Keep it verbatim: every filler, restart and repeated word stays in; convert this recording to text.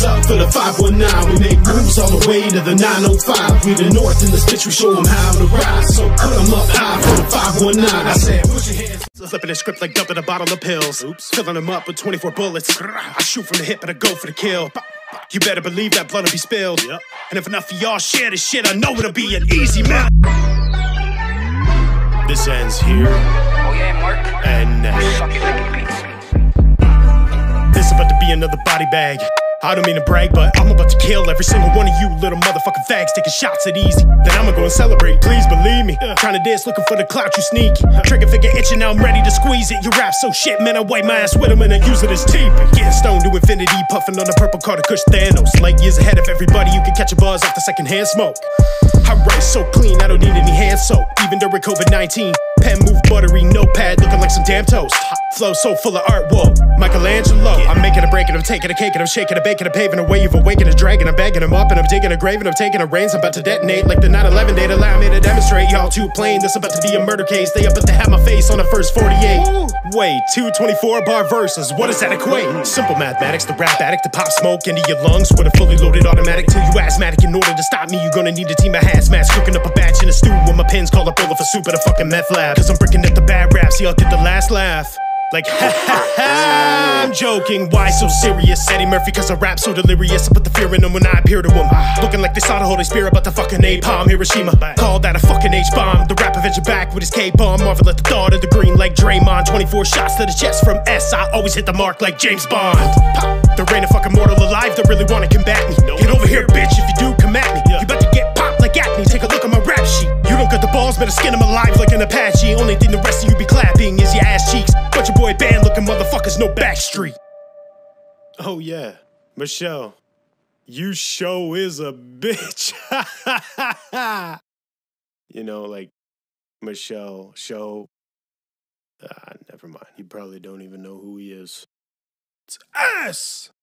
Pull up for the five one nine. We make moves all the way to the nine oh five. We the north in this bitch, we show them how to rise. So put them up high for the five one nine. I said, put your hands. Flipping the script like dumping a bottle of pills. Oops. Filling them up with twenty-four bullets. I shoot from the hip and I go for the kill. You better believe that blood will be spilled. Yep. And if enough of y'all share this shit, I know it'll be an easy man. This ends here. Oh yeah, Mark. And uh, Suck it like a pizza. this about to be another body bag. I don't mean to brag, but I'm about to kill every single one of you little motherfucking fags taking shots at easy. Then I'ma go and celebrate, please believe me. Yeah. Trying to dance, looking for the clout, you sneaky. Trigger finger itching, now I'm ready to squeeze it. You rap so shit, man, I wipe my ass with them and I use it as teepee. Getting stoned to infinity, puffing on the purple Carter Kush Thanos. Light years ahead of everybody, you can catch a buzz off the secondhand smoke. I write so clean, I don't need any hand soap. Even during COVID nineteen, pen move buttery, notepad looking like some damn toast. Flow so full of art, whoa, Michelangelo. I'm making a break and I'm taking a cake and I'm shaking a bake and I'm paving a wave, awaking a dragon. I'm bagging him up and I'm digging a grave and I'm taking a reins. I'm about to detonate like the nine eleven date. Allow me to demonstrate. Y'all too plain, this about to be a murder case. They about to have my face on the first forty-eight. Wait, two twenty-four bar verses, what does that equate? Simple mathematics, the rap addict, the pop smoke into your lungs with a fully loaded automatic till you asthmatic. In order to stop me, you're gonna need a team of hazmats cooking up a batch in a stew with my pins called a bowl of soup at a fucking meth lab. Cause I'm breaking at the bad raps, y'all get the last laugh. Like, ha ha ha, I'm joking, why so serious? Eddie Murphy, cause I rap so delirious. I put the fear in them when I appear to them. Looking like they saw the Holy Spirit, but the fucking napalm. Hiroshima, called that a fucking H-bomb. The rap Avenger back with his K-bomb. Marvel at the thought of the green like Draymond. twenty-four shots to the chest from S. I always hit the mark like James Bond. Pop. There ain't a fucking mortal alive that really wanna combat me. Get over here, bitch, if you do, come at me. You about to get popped like acne, take a look at my rap sheet. You don't got the balls, better skin them alive like an Apache. Only thing the rest of you be clapping is your ass cheeks. But your boy band looking motherfuckers, no backstreet. Oh yeah, Michelle, you show is a bitch. You know, like Michelle, show. Ah, never mind. You probably don't even know who he is. It's us.